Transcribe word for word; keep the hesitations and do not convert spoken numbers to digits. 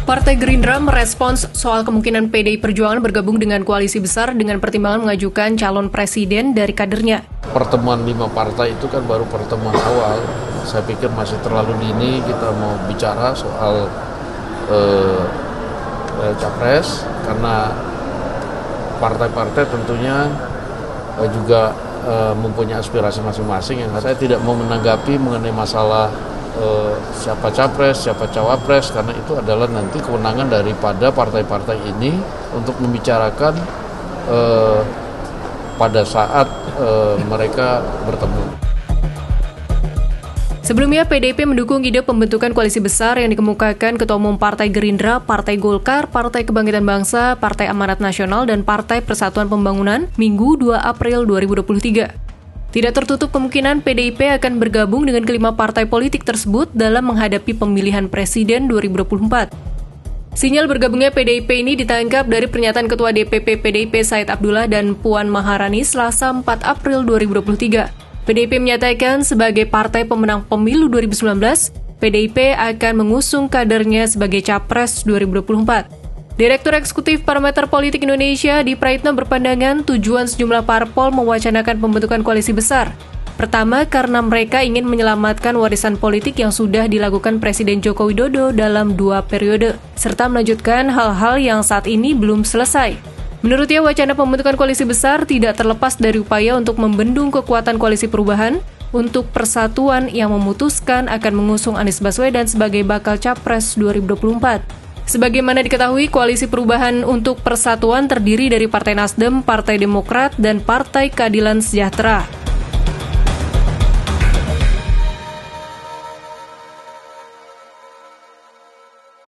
Partai Gerindra merespons soal kemungkinan P D I Perjuangan bergabung dengan koalisi besar dengan pertimbangan mengajukan calon presiden dari kadernya. Pertemuan lima partai itu kan baru pertemuan awal. Saya pikir masih terlalu dini kita mau bicara soal eh, eh, capres, karena partai-partai tentunya eh, juga eh, mempunyai aspirasi masing-masing. Yang saya tidak mau menanggapi mengenai masalah Uh, siapa capres, siapa cawapres, karena itu adalah nanti kewenangan daripada partai-partai ini untuk membicarakan uh, pada saat uh, mereka bertemu. Sebelumnya, P D I P mendukung ide pembentukan koalisi besar yang dikemukakan Ketua Umum Partai Gerindra, Partai Golkar, Partai Kebangkitan Bangsa, Partai Amanat Nasional, dan Partai Persatuan Pembangunan Minggu dua April dua ribu dua puluh tiga. Tidak tertutup kemungkinan P D I P akan bergabung dengan kelima partai politik tersebut dalam menghadapi pemilihan presiden dua ribu dua puluh empat. Sinyal bergabungnya P D I P ini ditangkap dari pernyataan Ketua D P P P D I P Said Abdullah dan Puan Maharani Selasa empat April dua ribu dua puluh tiga. P D I P menyatakan sebagai partai pemenang pemilu dua ribu sembilan belas, P D I P akan mengusung kadernya sebagai capres dua ribu dua puluh empat. Direktur Eksekutif Parameter Politik Indonesia, Adi Praitno, berpandangan tujuan sejumlah parpol mewacanakan pembentukan koalisi besar. Pertama, karena mereka ingin menyelamatkan warisan politik yang sudah dilakukan Presiden Joko Widodo dalam dua periode, serta melanjutkan hal-hal yang saat ini belum selesai. Menurutnya, wacana pembentukan koalisi besar tidak terlepas dari upaya untuk membendung kekuatan koalisi perubahan untuk persatuan yang memutuskan akan mengusung Anies Baswedan sebagai bakal capres dua ribu dua puluh empat. Sebagaimana diketahui, Koalisi Perubahan untuk Persatuan terdiri dari Partai Nasdem, Partai Demokrat, dan Partai Keadilan Sejahtera.